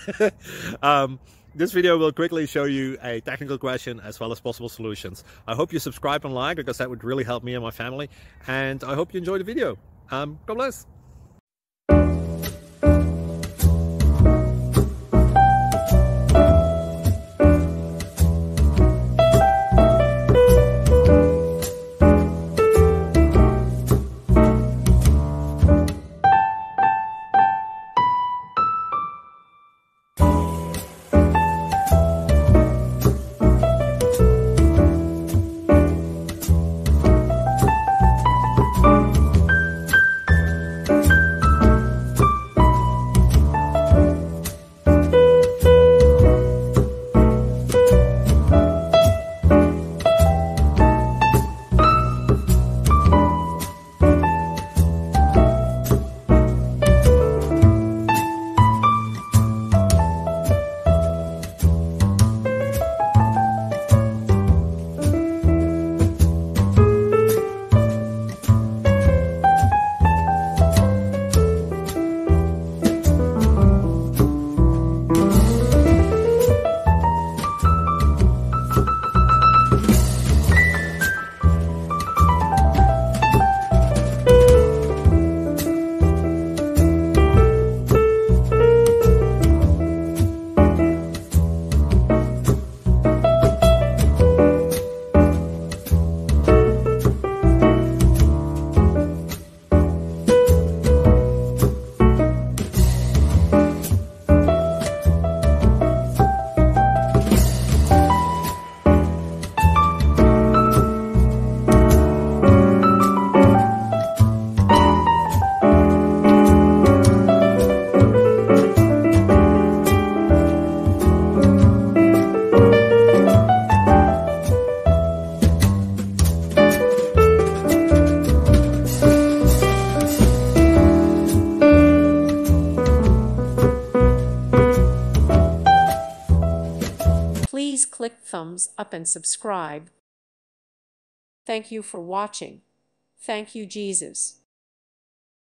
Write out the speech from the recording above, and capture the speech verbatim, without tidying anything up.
um, this video will quickly show you a technical question as well as possible solutions. I hope you subscribe and like, because that would really help me and my family. And I hope you enjoy the video. Um, God bless. Please click thumbs up and subscribe. Thank you for watching. Thank you, Jesus.